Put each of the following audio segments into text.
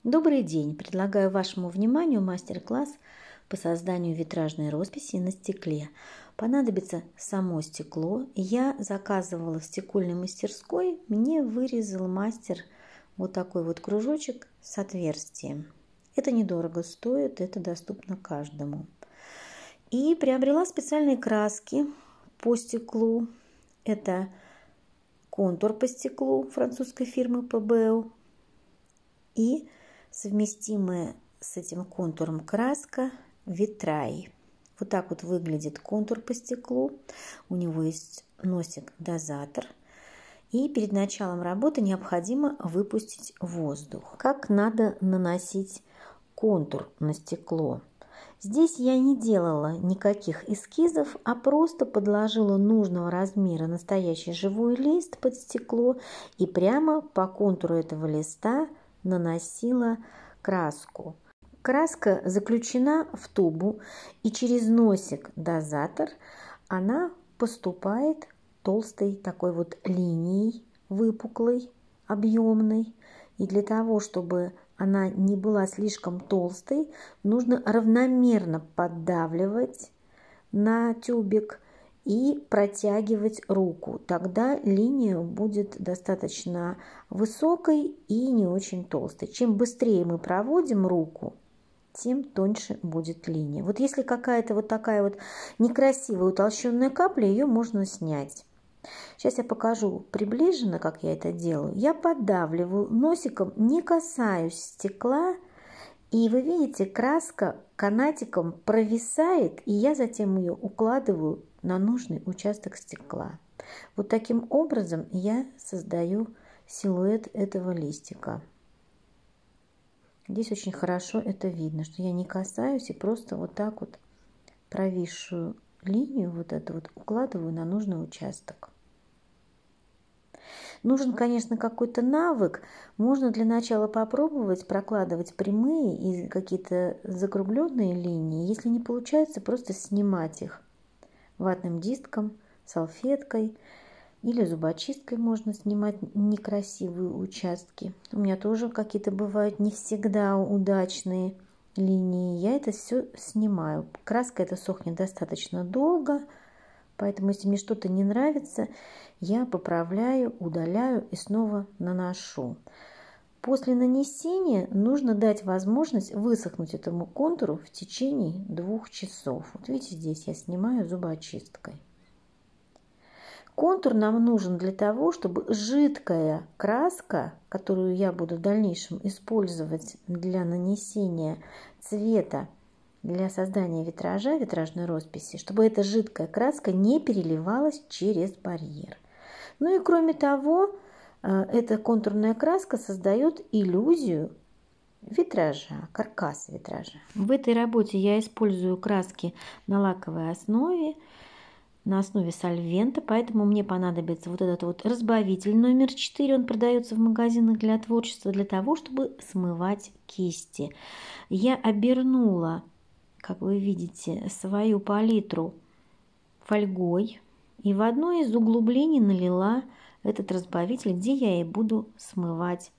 Добрый день! Предлагаю вашему вниманию мастер-класс по созданию витражной росписи на стекле. Понадобится само стекло. Я заказывала в стекольной мастерской. Мне вырезал мастер вот такой вот кружочек с отверстием. Это недорого стоит, это доступно каждому. И приобрела специальные краски по стеклу. Это контур по стеклу французской фирмы ПБ и совместимая с этим контуром краска Витрай. Вот так вот выглядит контур по стеклу. У него есть носик-дозатор. И перед началом работы необходимо выпустить воздух. Как надо наносить контур на стекло? Здесь я не делала никаких эскизов, а просто подложила нужного размера настоящий живой лист под стекло и прямо по контуру этого листа наносила краску. Краска заключена в тубу, и через носик-дозатор она поступает толстой такой вот линией, выпуклой, объемной. И для того, чтобы она не была слишком толстой, нужно равномерно поддавливать на тюбик и протягивать руку. Тогда линия будет достаточно высокой и не очень толстой. Чем быстрее мы проводим руку, тем тоньше будет линия. Вот если какая-то вот такая вот некрасивая утолщенная капля, ее можно снять. Сейчас я покажу приближенно, как я это делаю. Я поддавливаю носиком, не касаюсь стекла. И вы видите, краска канатиком провисает, и я затем ее укладываю на нужный участок стекла. Вот таким образом я создаю силуэт этого листика. Здесь очень хорошо это видно, что я не касаюсь и просто вот так вот провисшую линию вот эту вот укладываю на нужный участок. Нужен, конечно, какой-то навык. Можно для начала попробовать прокладывать прямые и какие-то закругленные линии. Если не получается, просто снимать их ватным диском, салфеткой или зубочисткой можно снимать некрасивые участки. У меня тоже какие-то бывают не всегда удачные линии. Я это все снимаю. Краска эта сохнет достаточно долго. Поэтому, если мне что-то не нравится, я поправляю, удаляю и снова наношу. После нанесения нужно дать возможность высохнуть этому контуру в течение 2 часов. Вот видите, здесь я снимаю зубочисткой. Контур нам нужен для того, чтобы жидкая краска, которую я буду в дальнейшем использовать для нанесения цвета, для создания витража, витражной росписи, чтобы эта жидкая краска не переливалась через барьер. Ну и кроме того, эта контурная краска создает иллюзию витража, каркас витража. В этой работе я использую краски на лаковой основе, на основе сольвента, поэтому мне понадобится вот этот вот разбавитель номер 4. Он продается в магазинах для творчества, для того, чтобы смывать кисти. Я обернула, как вы видите, свою палитру фольгой и в одно из углублений налила этот разбавитель, где я и буду смывать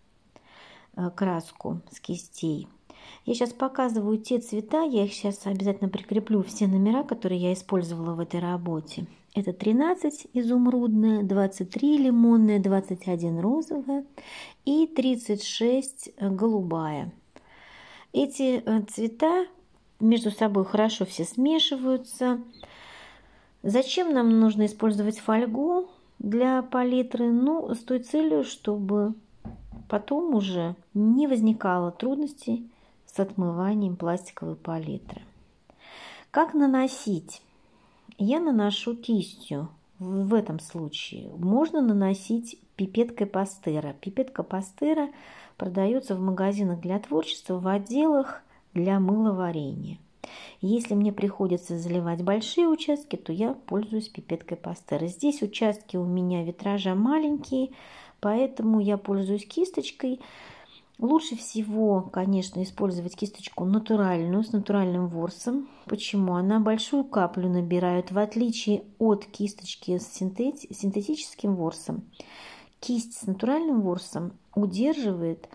краску с кистей. Я сейчас показываю те цвета, я их сейчас обязательно прикреплю, все номера, которые я использовала в этой работе. Это 13 изумрудная, 23 лимонная, 21 розовая и 36 голубая. Эти цвета между собой хорошо все смешиваются. Зачем нам нужно использовать фольгу для палитры? Ну, с той целью, чтобы потом уже не возникало трудностей с отмыванием пластиковой палитры. Как наносить? Я наношу кистью. В этом случае можно наносить пипеткой пастера. Пипетка пастера продается в магазинах для творчества, в отделах для мыловарения. Если мне приходится заливать большие участки, то я пользуюсь пипеткой пастера. Здесь участки у меня витража маленькие, поэтому я пользуюсь кисточкой. Лучше всего, конечно, использовать кисточку натуральную, с натуральным ворсом. Почему? Она большую каплю набирает, в отличие от кисточки с синтетическим ворсом. Кисть с натуральным ворсом удерживает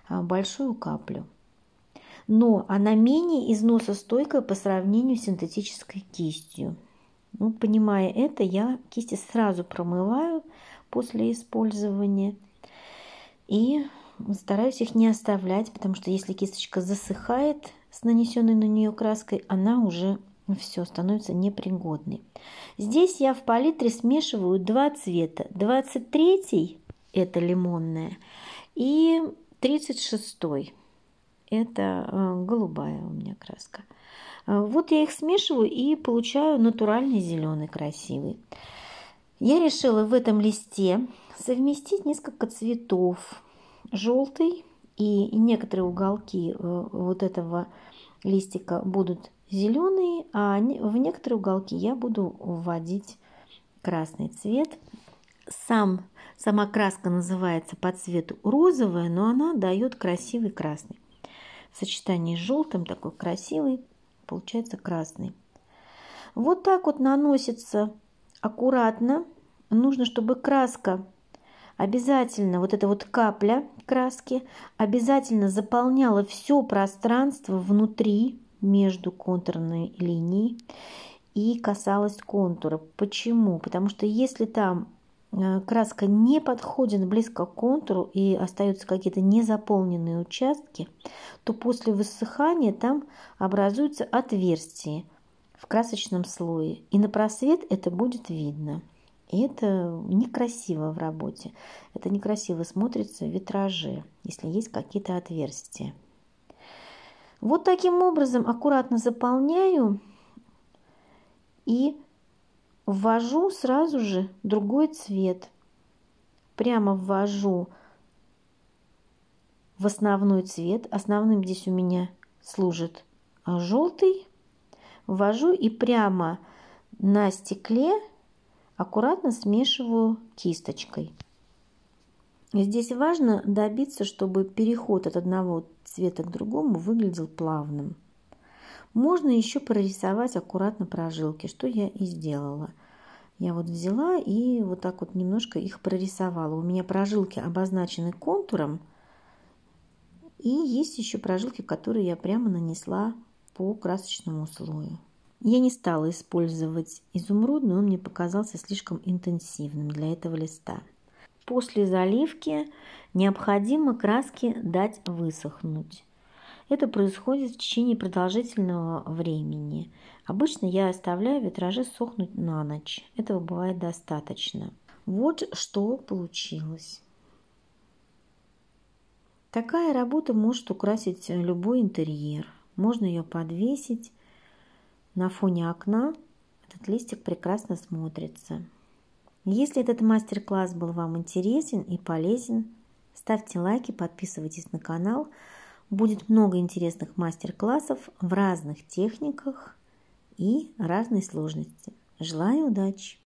большую каплю. Но она менее износостойкая по сравнению с синтетической кистью. Ну, понимая это, я кисти сразу промываю после использования и стараюсь их не оставлять, потому что если кисточка засыхает с нанесенной на нее краской, она уже все становится непригодной. Здесь я в палитре смешиваю два цвета. 23-й это лимонная и 36-й это голубая у меня краска. Вот я их смешиваю и получаю натуральный зеленый красивый. Я решила в этом листе совместить несколько цветов. Желтый и некоторые уголки вот этого листика будут зеленые, а в некоторые уголки я буду вводить красный цвет. Сама краска называется по цвету розовая, но она дает красивый красный. В сочетании с желтым такой красивый получается красный. Вот так вот наносится аккуратно. Нужно, чтобы краска обязательно, вот эта вот капля краски, обязательно заполняла все пространство внутри, между контурной линией и касалась контура. Почему? Потому что если там краска не подходит близко к контуру и остаются какие-то незаполненные участки, то после высыхания там образуются отверстия в красочном слое. И на просвет это будет видно. И это некрасиво в работе. Это некрасиво смотрится в витраже, если есть какие-то отверстия. Вот таким образом аккуратно заполняю и ввожу сразу же другой цвет. Прямо ввожу в основной цвет. Основным здесь у меня служит желтый. Ввожу и прямо на стекле аккуратно смешиваю кисточкой. Здесь важно добиться, чтобы переход от одного цвета к другому выглядел плавным. Можно еще прорисовать аккуратно прожилки, что я и сделала. Я вот взяла и вот так вот немножко их прорисовала. У меня прожилки обозначены контуром. И есть еще прожилки, которые я прямо нанесла по красочному слою. Я не стала использовать изумрудный, он мне показался слишком интенсивным для этого листа. После заливки необходимо краске дать высохнуть. Это происходит в течение продолжительного времени. Обычно я оставляю витражи сохнуть на ночь. Этого бывает достаточно. Вот что получилось. Такая работа может украсить любой интерьер. Можно ее подвесить на фоне окна. Этот листик прекрасно смотрится. Если этот мастер-класс был вам интересен и полезен, ставьте лайки, подписывайтесь на канал. Будет много интересных мастер-классов в разных техниках и разной сложности. Желаю удачи!